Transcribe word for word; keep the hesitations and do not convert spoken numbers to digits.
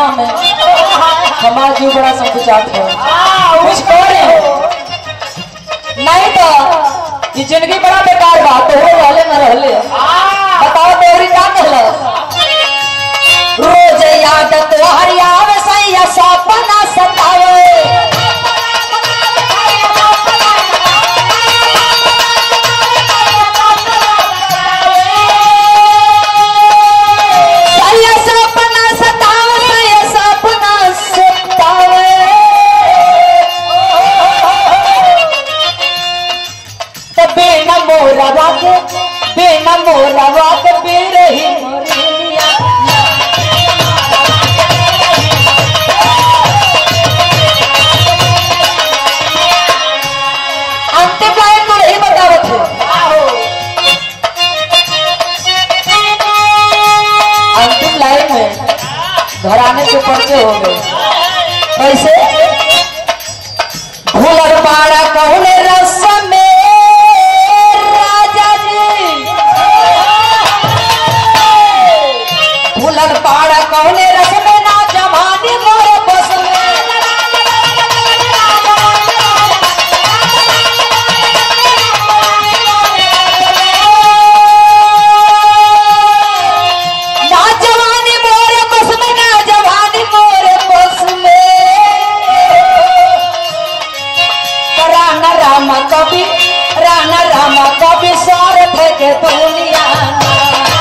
में हमारा जीव बड़ा संकुचात है। कुछ करे नहीं तो ये जिंदगी बड़ा बेकार बात तो हो वाले न रहले। बताओ देवरी का कहला रोज याद तोहर आवे सैया सपना सतावे बिना मोरा वाक बिरही मोरिया अंतिम लाइन में नहीं बतावत है। अंतिम लाइन में घराने से पर्चे हो गए कैसे भूलर पाड़ा कहने रस में पाड़ा कौने रस में ना जमानी मोरे बस में ना जवानी मोरे बस में ना जवानी मोरे बस में राना रामा कवि राना रामा कवि सारे थे के दुनिया